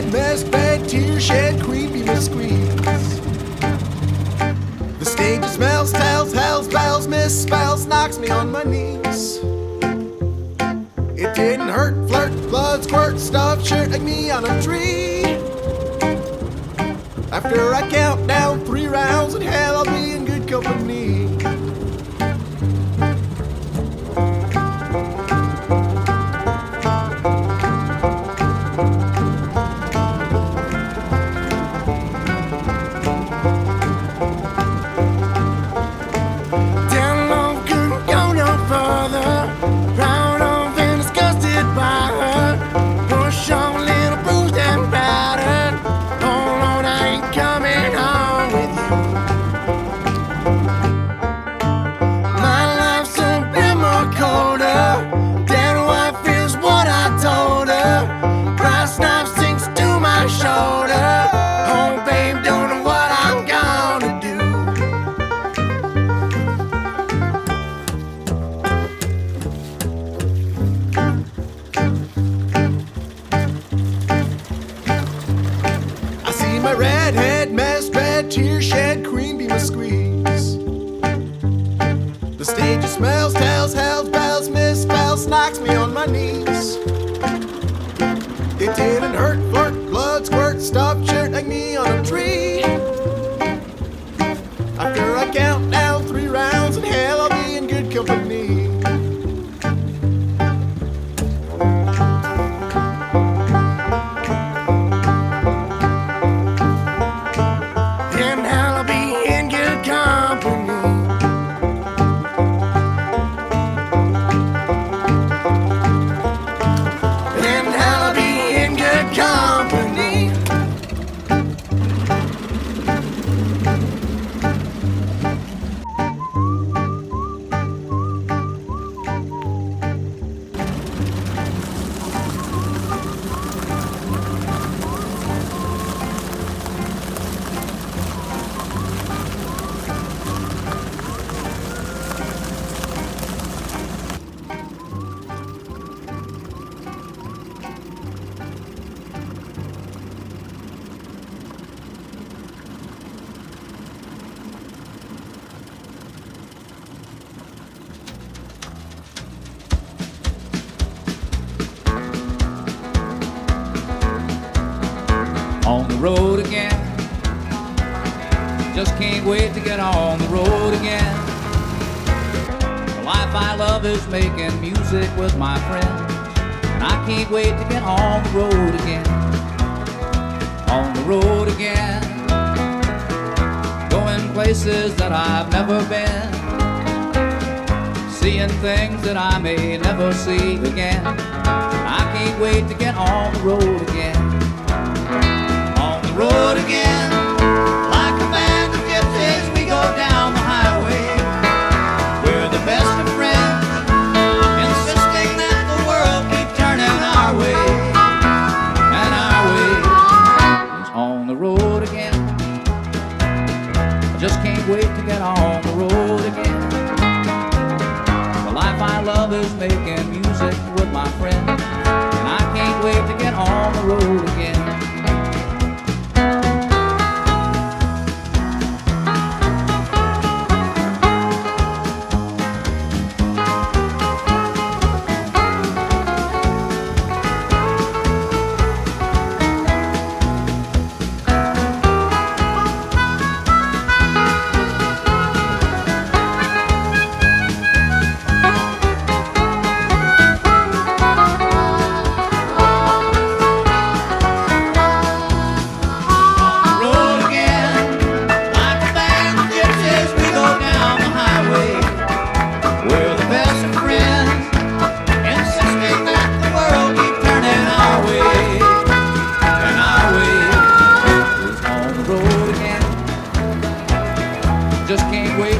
red mess bed, tear shed, cream beam and squeeze. The stage smells, tells, hells, bells, misspells, knocks me on my knees. It didn't hurt, flirt, blood, squirt, stuff, shirt like me on a tree. After I count down 3 rounds in hell, I'll be in good company. My redhead, mess, red, tear shed, cream beam a squeeze. The stage smells, tells, hells, bells, misspells, knocks me on my knees. It didn't hurt, flirt, blood, squirt, stuff, shirt like me on a tree. After I count down 3 rounds in hell, I'll be in good company. On the road again, just can't wait to get on the road again. The life I love is making music with my friends, and I can't wait to get on the road again. On the road again, going places that I've never been, seeing things that I may never see again. I can't wait to get on the road again. Road again, like a band of gypsies, we go down the highway. We're the best of friends, insisting that the world keep turning our way. And our way is on the road again. I just can't wait to get on the road again. The life I love is making music with my friends, and I can't wait to get on the road again. Just can't wait